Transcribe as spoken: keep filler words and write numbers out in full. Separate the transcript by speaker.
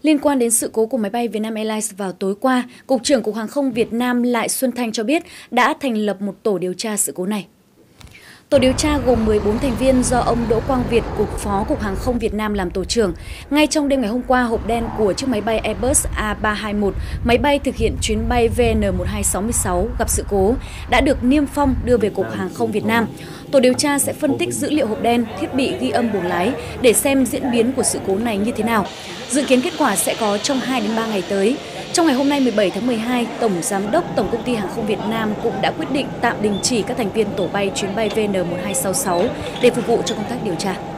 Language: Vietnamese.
Speaker 1: Liên quan đến sự cố của máy bay Vietnam Airlines vào tối qua, Cục trưởng Cục Hàng không Việt Nam Lại Xuân Thanh cho biết đã thành lập một tổ điều tra sự cố này. Tổ điều tra gồm mười bốn thành viên do ông Đỗ Quang Việt, Cục Phó Cục Hàng không Việt Nam làm tổ trưởng. Ngay trong đêm ngày hôm qua, hộp đen của chiếc máy bay Airbus A ba hai một, máy bay thực hiện chuyến bay V N một hai sáu sáu gặp sự cố, đã được niêm phong đưa về Cục Hàng không Việt Nam. Tổ điều tra sẽ phân tích dữ liệu hộp đen, thiết bị ghi âm buồng lái để xem diễn biến của sự cố này như thế nào. Dự kiến kết quả sẽ có trong hai đến ba ngày tới. Trong ngày hôm nay mười bảy tháng mười hai, Tổng Giám đốc Tổng Công ty Hàng không Việt Nam cũng đã quyết định tạm đình chỉ các thành viên tổ bay chuyến bay V N một hai sáu sáu để phục vụ cho công tác điều tra.